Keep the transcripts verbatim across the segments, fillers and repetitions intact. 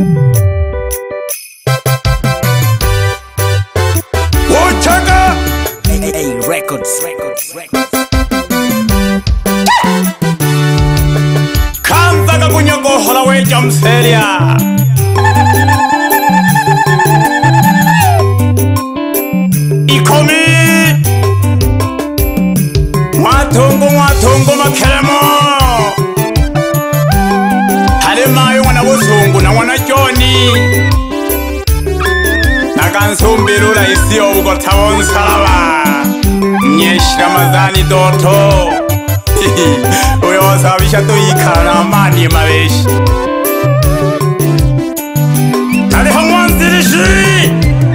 Wochaka A A Records Records Records Kanzaga kunyago hola we jamselia Ikomi Watongo watongo makelemo Halemayo wana buzungu na wana Joni Nagansumbiru raisi obugotabo nsaraba Nyeshi Ramazani doto Uyo wasabisha tuyikana amani mabeshi Naliho mwanzilishi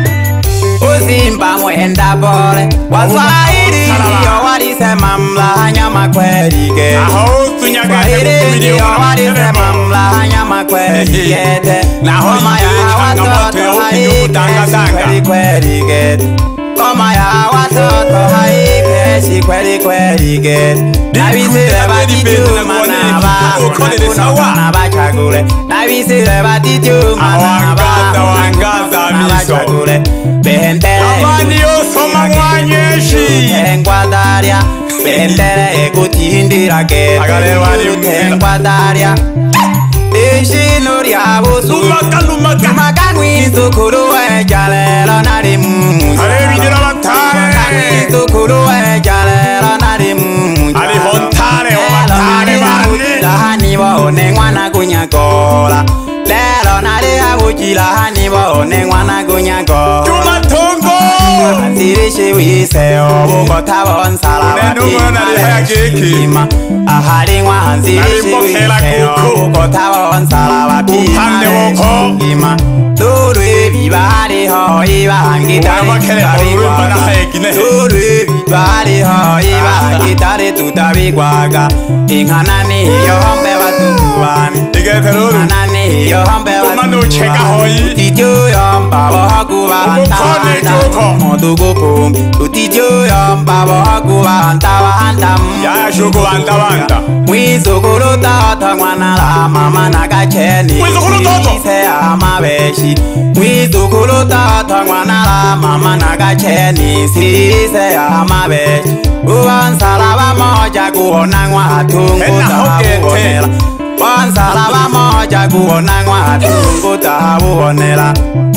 Uzimba mwenda bole Waswahili yo walisema mlahanya makwerige Swahili yo walisema mlahanya makwerigete Koma ya watoto haikeshi kweli kwerigete Koma ya watoto haikeshi kweli kwerigete Nabisire batituma naba Nabachagule Nabisire batituma naba Nabachagule Behendere Abani yosoma mwanyeshi Engwadaria Behendere ekutindira ke Engwadaria Ishinu ryabusu Lumaka lumaka Lumaka nwisukuru ejalelo nari muja Arebigira batare Nwisukuru ejalelo nari muja Ali hontare o batare bani Lahani waone mwana kunyagola Lelo nari habujila hani waone mwana kunyagola Juma tongo Anzirishi wise obugota bonsala bapima Ahari ngwa anzirishi wise obugota bonsala bapima Lulu ebiba hariho iba ngitari tutabigwaga Lulu ebiba hariho iba ngitari tutabigwaga Inkana niyo hombe batubani Inkana niyo hombe batubani Tutityo yomba bohakuba ntawanda Modugupum Tutityo yomba bohakuba ntawanda Yashuku banda banda Mwizukuru toto mwana la mama nakacheni Mwizukuru toto Ise amabeshi Mwizukuru toto mwana la mama nakacheni Ise amabeshi Uwansalaba moja kuona ngwatungu tabuonela Uwansalaba moja kuona ngwatungu tabuonela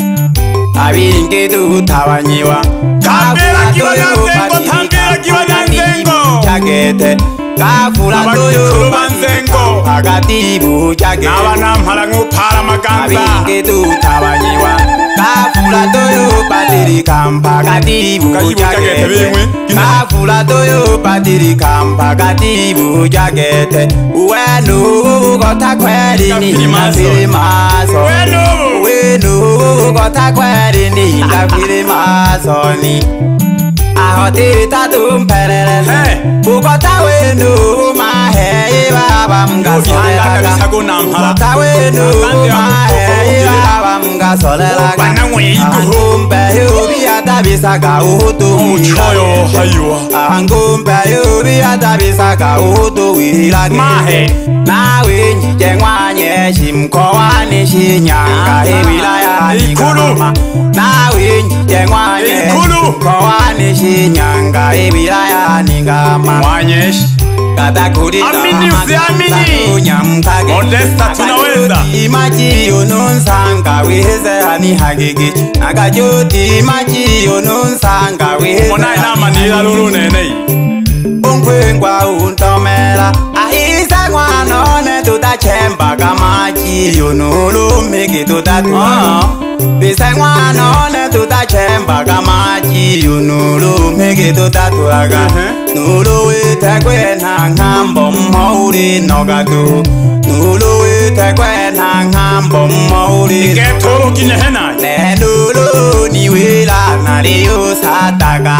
Abingi tutabanyiwa Kambira kiba nyanzengo Kambira kiba nyanzengo Chagete Kafula tuyo banzengo Agatibu chagete Naba nampala ngupala maganza Abingi tutabanyiwa Kafula tuyo patiri kampa Agatibu chagete Kafula tuyo patiri kampa Agatibu chagete Uwenu ugota kweli ni ngafiri maso Uwenu Uwenu ugota kweli ni ngafiri maso ni Ahoti tatu mperere Ugota wenu mahe ibaba mgasolelaga Ugota wenu mahe ibaba mgasolelaga Ahangumbe yubi atabisaga uhutu Uchoyo Ahangumbe yubi atabisaga uhutu wilage Nawe njije mwanye shimkowani shinyanga Iwilaya nigama Nawe njije mwanye shimkowani shinyanga Iwilaya nigama Mwanyeshi Katakuri Amini usiamini Unyamkage Modesta tunaweza Imaji ununsanga Wiheze hani hagigi Nagajoti imaji ununsanga Wiheze Mona inama nila lulu nenei Unkwengwa untomela Ahisa ngwanone tutachemba Kamaji yunulu miki tutatuwa Bisa ngwanone tutachemba Kamaji yunulu miki tutatuwaga Nulu witekwe na ngambo mmauri nogatu Nulu witekwe na ngambo mmauri Iketoro kinehena Nendulu niwila naliyo sataga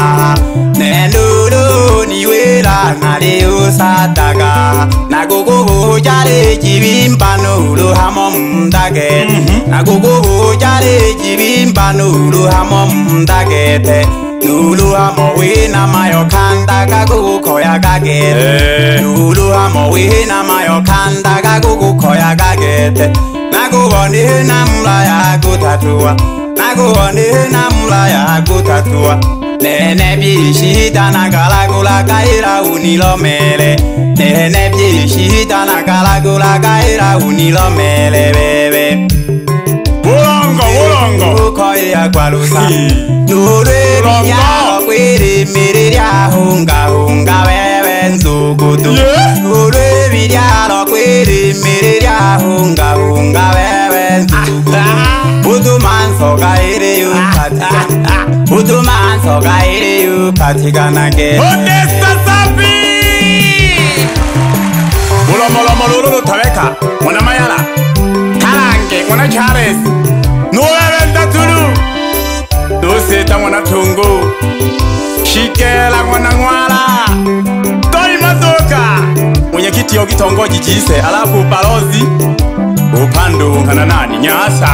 Nendulu niwila naliyo sataga Nagugubu jale jibimba nulu hamo mdage Nagugubu jale jibimba nulu hamo mdagete Nulu hamo wina mayo kanda kagugu koya gagete Nulu hamo wina mayo kanda kagugu koya gagete nakubone namla ya kutatua nakubone namla ya kutatua nene bishita nakalagula kaira unilomele nene bishita nakalagula kaira unilomele bebe Ulongo ulongo ukoya kwalusa nure biya kwiri mirya hunga hunga bebe nzugudu nure biya kwiri mirya hunga hunga bebe nzugudu Budu man so gaire you patika Budu man so gaire you patika nage Odesta sapi Mulo mulo mulo mulo tabeka Mwana mayala Karange mwana Charles Nuwe venda tulu Doseta mwana tungu Shikela mwana ngwala Toi mazoka Mwenyekiti ya kitongoji jise alafu balozi Upando nkana nani Nyasa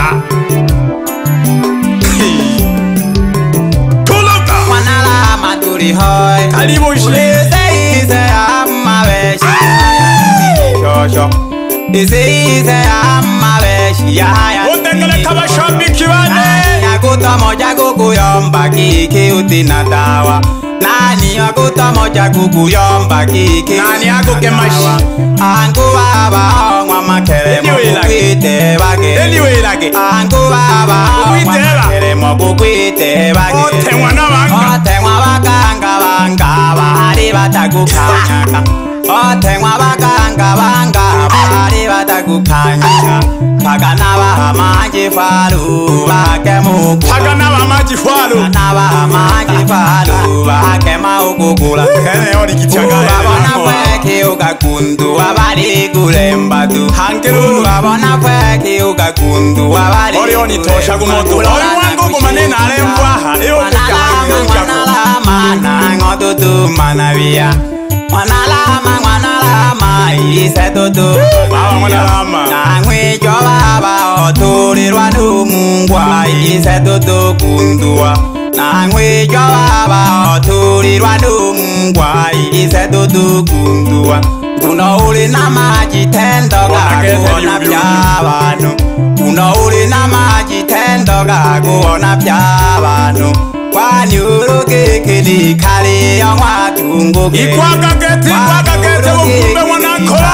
Tuluka Mwanala maduri hoi Karibu shi Ise ise amma veshi Shosho Ise ise amma veshi Utengele kama shabiki wane Nyakuta moja kukuyomba kiki utina dawa Nani wakuta moja kukuyomba kiki Nani yako kemashi Angu baba ongwa makere mokukwite bage Anyway lage Angu baba ongwa makere mokukwite bage Ote mwana wanga Ote mwa wakanga wanga bahari batakukanyaka Ote mwa wakanga wanga bahari batakukanyaka Pagana baha maji falu bake muku Pagana baha maji falu Pagana baha maji falu bake maukukula Kene yori kichanga Ubabona kweki ukakundu wabali kulembatu Hangeru Ubabona kweki ukakundu wabali Ori oni tosha kumoto Ori wango kumanena alembwaha Iyo kukahangi ukaku Mwanalama nango tutu manavia Mwanalama mwanalama ise tutu Baba mwanalama Nangwijo baba oturirwa numungwa ise tutu kundua Nangwijo baba oturirwa numungwa ise tutu kundua Kuno uli na maji tendo kakuona pyabanu Kuno uli na maji tendo kakuona pyabanu Kwani uruke kili kali ya watungo ke Ikwaka keti, ikwaka keti wakumbe wanakola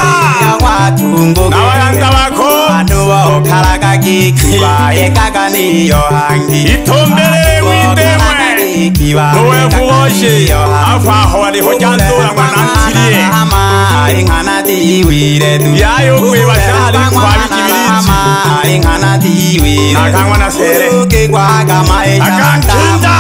Na wayanga wako Anu wa okaraga kikiwa Ekaga niyo hangi Itombele windemwe Nowe fuwoshe Afa hawali hojandola mwanantilie Ingana tiwire du Yayo kwe washali kwa wikibirizi Ingana tiwire Nakangwa na sere Uruke kwa kama isha Akantinda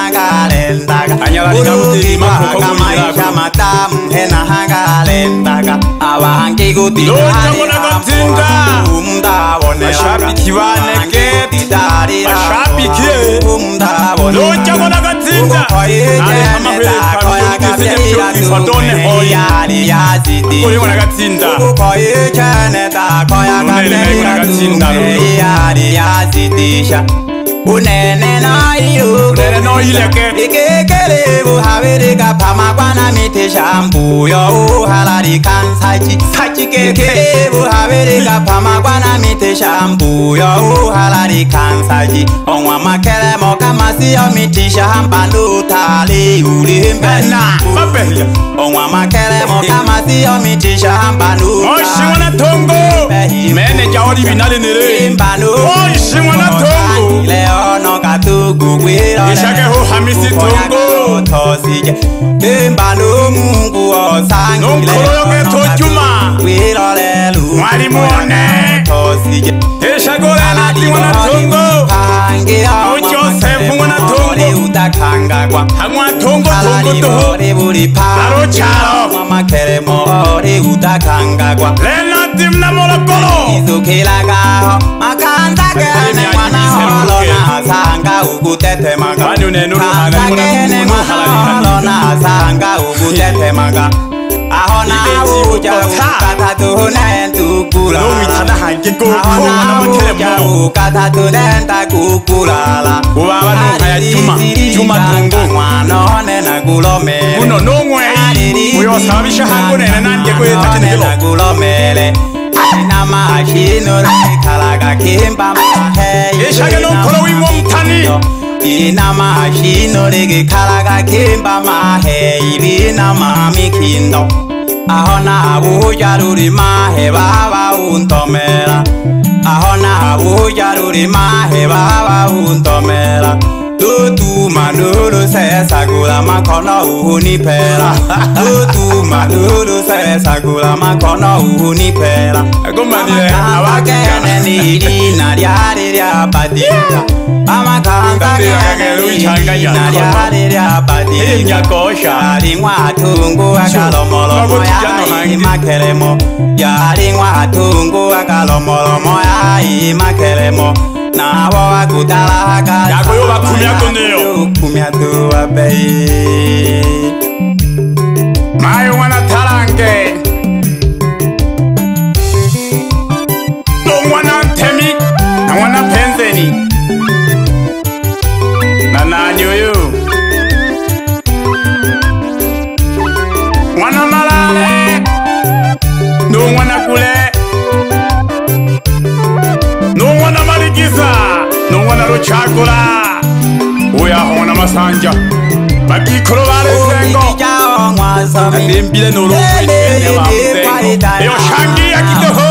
Anyala likabuti makoko maisha matamu hena hangalendaga Abahangi guti Loja mwana katinda Umdabone Mashabiki baneke Mashabiki Umdabone Loja mwana katinda Ale kama hwele kabili Kiseke msho kifadone hoi Kuri mwana katinda Ukoye chene takoya katinda Yari yazidisha Unene no iyu Unene no ileke Ikekele buhabiri kapama kwana miti shambu Yo uhalari kansachi Sachi kekele buhabiri kapama kwana miti shambu Yo uhalari kansachi Onwa makele moka masi yo miti shamba Nutali uli mbena Mabehya Onwa makele moka masi yo miti shamba Nutali Oshi mwana tongo Mene jaori binale nere Oshi mwana tongo Leono katugu kwiro Ishake ho hamisi tongo Tosije Imbanu mungu osangi Nunkoro yoke tojuma Kwiro lelu Mwari muone Tosije Ishagore nati mwana tongo Ujosefu mwana tongo Utakanga kwa Hangwa tongo tongo toho Laro chalo Mama kere mohori utakanga kwa Lena timna molokolo Izukila gaho Makanda kene mwana holo na sanga ugutete maga Wani unenuru haga Kanda kene mwana holo na sanga ugutete maga Aho na uja ukata tuhune ntukula Numichana hange koko Aho wana na makele uja mo ukata tuhune ntukulala Ubaba nuka ya juma Juma tongo Mwano nena kulomele Uno nongwe Uyo sabisha hangu nene nanje kwe tatinigilo Kulomele ina mashino kalaga kimba mahe Ishage no kolo wimo mtani ina mashino lege kalaga kimba mahe ibina mami kindo ahona buja ruri mahe baba untomera ahona buja ruri mahe baba untomera Tutu manulu se sagula makono uhuni pera Tutu manulu se sagula makono uhuni pera Agomani awakene ni nariari ria badika Amakanta kene nariari ria badika Yari mwatungu akalomolomo ya imakelemo Yari mwatungu akalomolomo ya imakelemo Na wa kutala ka Yako yo bakumya koneo kumya tu abai Mai wana tarange No wana temi Na wana penzeni Na nanyo yo Wana malale No wana kule No wana marigiza No wana rochakula Oya hona masanja Bakikolo bale zengo Adimbile no longo itene mamzengo Eyo shangi ya kitoho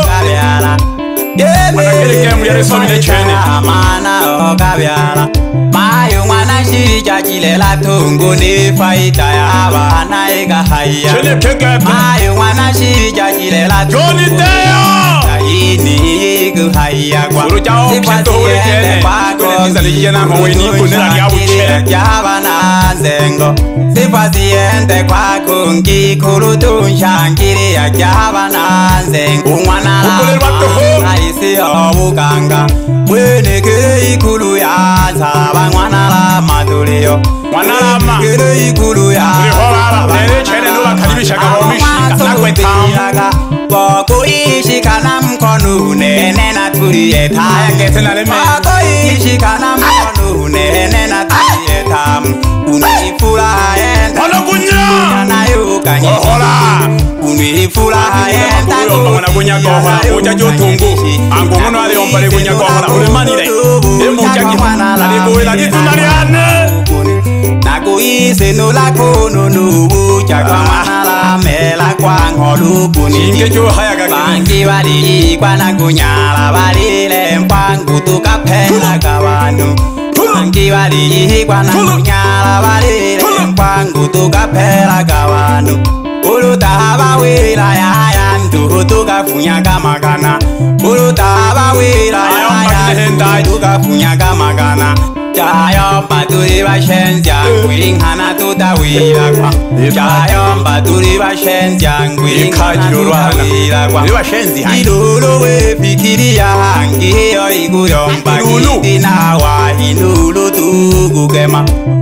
Mana kele kemu ya resomile chene Mana okabiala Mayo mwana shija jile la tungu ni faita ya wana ega haya Chene kege Mayo mwana shija jile la tungu Joni Teo Ini iku haya kwa Suru jao kito hori kene Kone nisa liye na mwe ni kunera kia uche Java na zengo Sifasiente kwa kungi kuru tunshangiri ya java na zengo Umwana la Naisi obukanga Wene kere ikulu ya Salaba mwana la madulio Mwana lama Kere ikulu ya Uri hola Nere chene nuwa karibisha kama umishika Nakwe tamu Boko ishika na mkonu Nene na turiye tamu Kete na leme Boko ishika na mkonu Nene na turiye tamu Unifula enda Wano kunya Na yuka nye Ohola Unifula enda Uyomba mwana kunya gohola Uja jotungu Angu ngono ali ompale kunya gohola Ulemanile Emu ujagina Nalibuwela ditunariane Nakuise nula kono nubu Chakwa mwana la mela kwa ngolu kuni Chinge jo haya gaki Bangi wali kwa na kunyala Walile mpangu tukapela kabanu Bangi wali kwa na kunyala Walile mpangu tukapela kabanu Ulutaba wila ya ya Nduhu tukafunya kamakana Ulutaba wila ya ya Nduhu tukafunya kamakana Chayo baturi bashenzi angwing hana tutawira kwa Chayo baturi bashenzi angwing hana tutawira kwa Ilulu we fikiri ya hangi hiyo iguyomba Giti na wa ilulu tukukema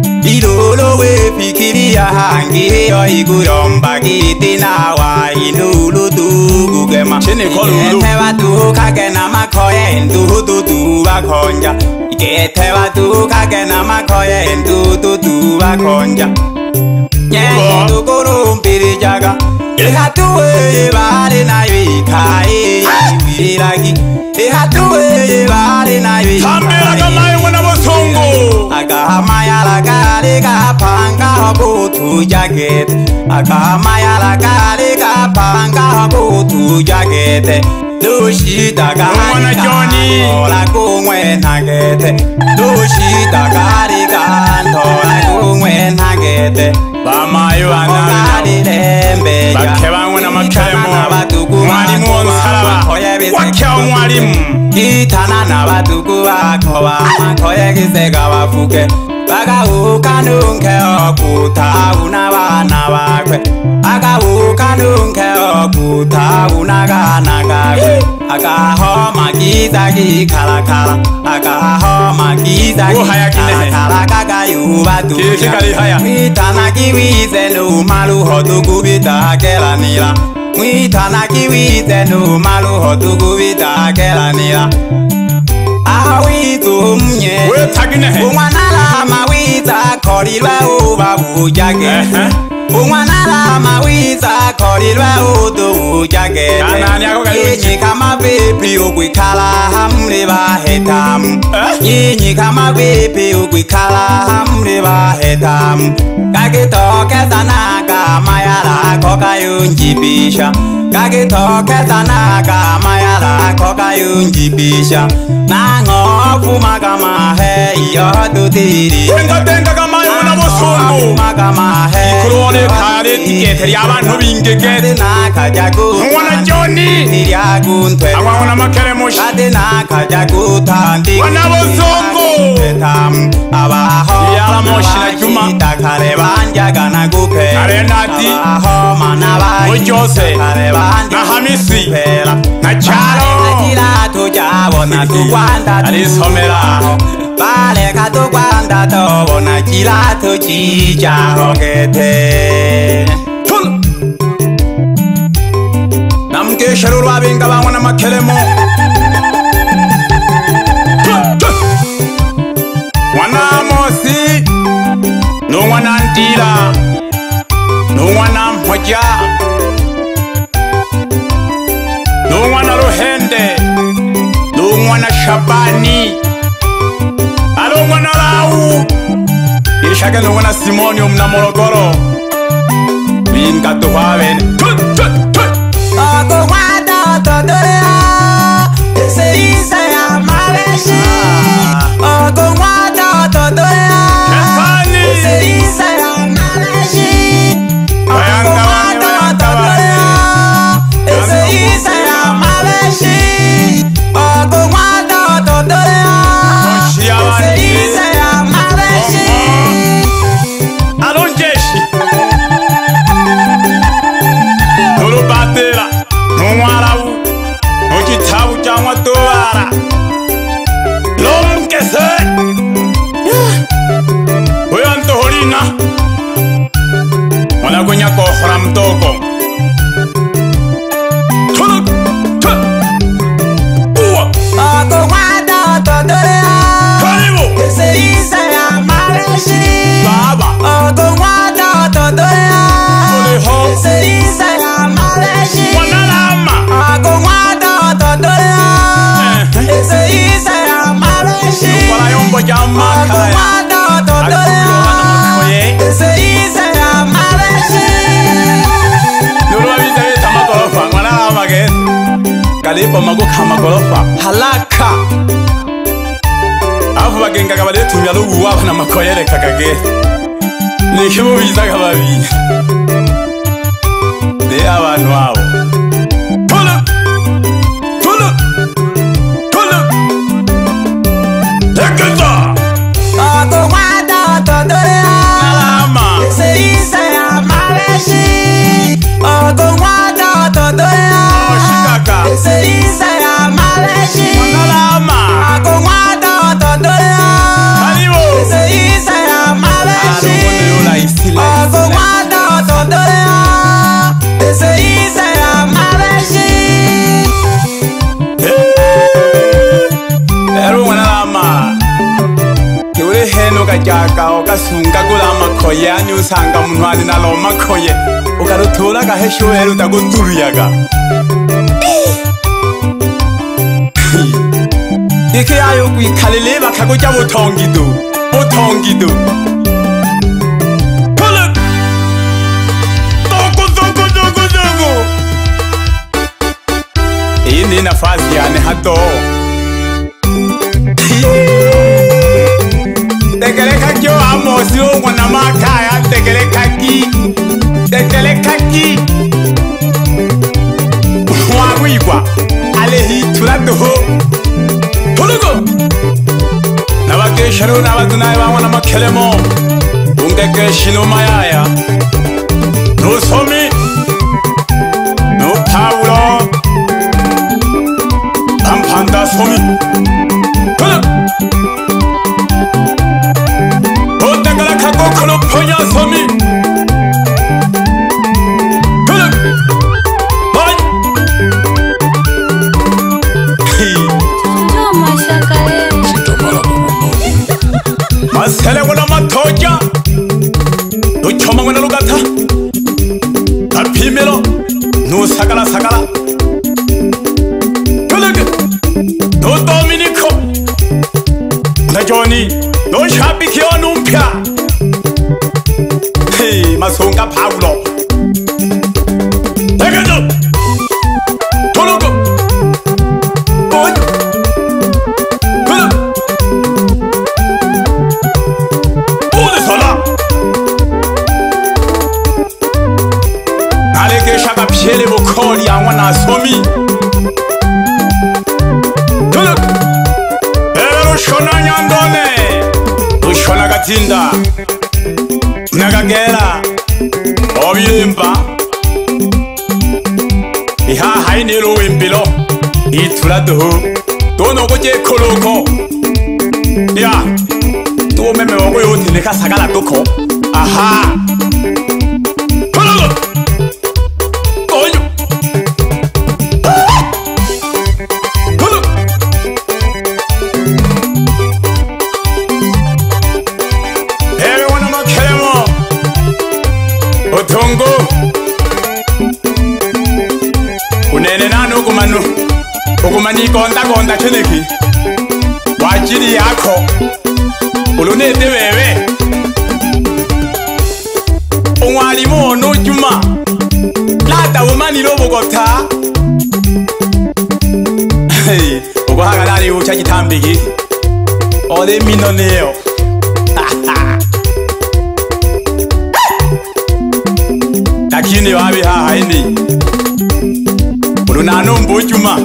Ilulu we fikiri ya hangi hiyo iguyomba Giti na wa ilulu tukukema Ete watu kake na makoye nduhu tutu bakonja Ikete watu kake na makoye nduhu tutu bakonja Nye tukuru mpiri jaga Ihatuwe bari na yuikaye Iwiragi Ihatuwe bari na yuikaye Tambira kamaye wana bosongo Akamaya la kari kapanga hokutu jaget Akamaya la kari kapanga hokutu jaget Lushita kari kantola kumwe nagete Lushita kari kantola kumwe nagete Bamayo anana Bake bangwe na makelemo Mwalimu wonsaraba Wakya mwalimu Kitana na batuku bako Makoye kisega bafuke Baka ukanunke okuta Unabana bakwe Baka ukanunke okuta Unagana kakwe Akahoma kiza kikalakala Akahoma kiza kikalakala Kaka yuba tuya Mwitana kiwize numalu hotukubita kelanila Mwitana kiwize numalu hotukubita kelanila Awitu mnye Umwana lama wita korilwe uba bujage Umwana la mawiza korilwe udu ujagete Yinyi kama vipi ukwikala hamri bahetamu Yinyi kama vipi ukwikala hamri bahetamu Kakitoke sana kama yala koka yunjibisha Kakitoke sana kama yala koka yunjibisha Nangofu makama he iyo tutiri Tenga tenga kama yuna musungu Ikurone kare tikete y'abantu bingegete Mwana Johnny Awana makere mushi Wana bozongo Yala mushi na Juma Arenati Ujose Na Hamisi Na Charo Arisomera Vale kato kwanda tobo na kilato chija rokete Namke sharuru abinga bangwana makelemo Wana mosi Nungwana ndila Nungwana mhoja Nungwana ruhende Nungwana shabani Alongwana lau Ishake nungwana simoni umna morogoro Binga tuwaweni Tut tut tut Ogo wada todorea Ese isa ya mareshi Ogo wada todorea Ese isa ya mareshi Ogo wada todorea Ese isa ya mareshi Ogo wada todorea Ese isa ya mareshi Alonjeshi Nuru batera Nungwarawu Nukitabu jangwa tuwara Lomkese Uyanto horina Mwana gunya kohra mtoko Tuluk Tuk Uwa Ogo wada todorea Karibu Ese isa ya mareshi Baba Ogo wada todorea Uliho Ese isa ya mareshi Wanalama Ogo wada todorea Ese isa ya mareshi Wala yombo jama Ogo kaya wada todorea Ese isa ya mareshi Nuru wabita wita magorofa Wanalama gen Kalipo maguka magorofa Halaka Afu bagenga kabade tumya lugu waba na makoyere kakage Nikimu biza kababi De abantu wabo Tulu Tulu Tulu Teketa Ogo wada todorea Nalama Ese isa ya mareshi Ogo wada todorea Oshikaka Ese isa ya mareshi Nalama Ogo wada todorea Karibu Ese isa ya mareshi Yola isile Ogo wada todorea Ese isa ya mareshi Eru wanalama Kiure heno kajaka okasunga gula makoye Ani usanga munwani nalo makoye Ukarutura gahesho eru taguturuyaga Ike ayo kwikalile bakaguja butongido Butongido Puluk Toko toko toko toko Hii ni nafasi yani hato Tekeleka kyo amosi ungwa na makaya Tekeleka ki Tekeleka ki Mwagwigwa Alehi tuladoho Tulugo Nabakesharu nabadunaye bangwana makelemo Ungekeshi no mayaya Nusomi No Paulo Pampanda somi Tulugo Otengala kagokono ponya somi Tulugo Bye Masele wala matoja Nuchoma wala lugata Joni no shabiki wanu mpya. Hey, Masonga Paulo. Tegezo Tologo Oy Kulu Ode sola Naleke shaka pshele bokoli ya wana somi Tologo Ero shona nyandone Ushona gatinda Nagagera Obiemba Iha hainero wembilo Itulado Tono koje koloko Ya Tuo meme wago yote neka sagala toko Aha Koloko Konyo Koloko Ewe wana makelemo Otongo Unene nanu kumanu Ukumani konda konda cheneki Wajiri yako Ulunete wewe Unwalimu ono juma Lata umani lobo gota Hey Ukuhaka nari ucha jitambiki Ode mino neo Lakini wabi haa haini Ulunano mbujuma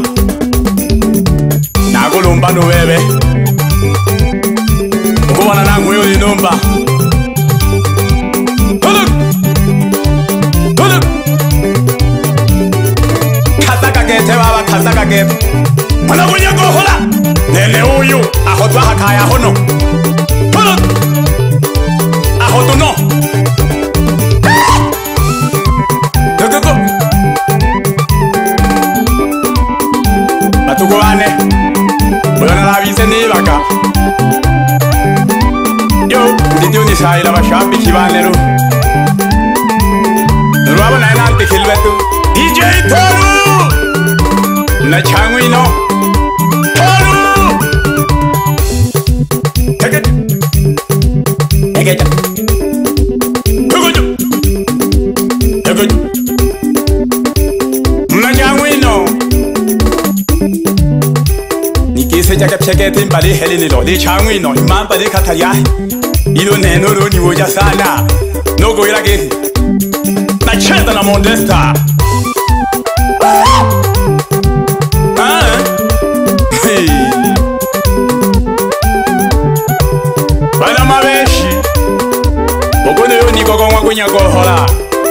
Nago lumba nuwewe Ukuwana nangu yuli numba Huluk Huluk Kazaka gete baba kazaka gete Mwana kunya gohola Nene uyu Ahotwa hakaya hono Huluk Ahotu no Gogogo Atugwane Uyona labise nibaka Yo, ndidio nishaila bashabi kibanero Nurwabo na enante kilbetu D J Toru Na changwi no Toru Teket Egeja Tuguju Tuguju Na changwi no Nikise jake pshekete mbali helini lo Di changwi no Imamba di katariyahi Ilo neno lo ni woja sana Nogo ila gezi Na cheta na Modesta Ah Hey Bana mabeshi Bokone yo ni gogo mwa kunya gohola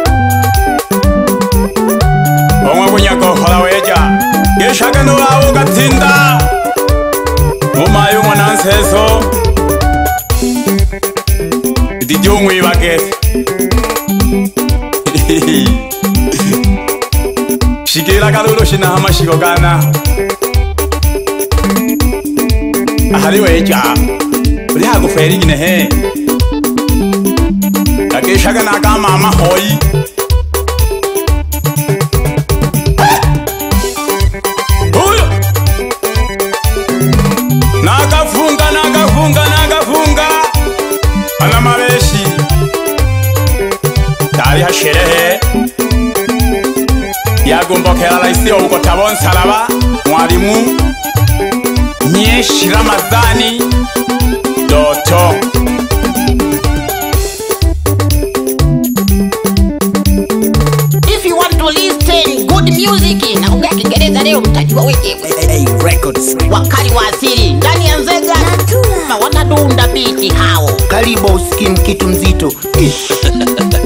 Mwa kunya gohola weja Geshaka no lao gatinda Umayo mwana nseso Didio ngwe baget Shigera kalolo shina hama shigogana Ahali weja Uli hago feri gine he Ake shaga naga mama hoi Huyo Naga funga naga funga naga funga Ana mabeshi Tari ha sherehe Yagumbokera laisi uko tabon salaba Mwalimu Nyeshi Ramadhani Doto If you want to listen good music na ungea Kiingereza leo mtajua wiki Hey Records Wakali wa asili ndani ya Nzega na wanadunda biti hao Karibu usikie kitu mzito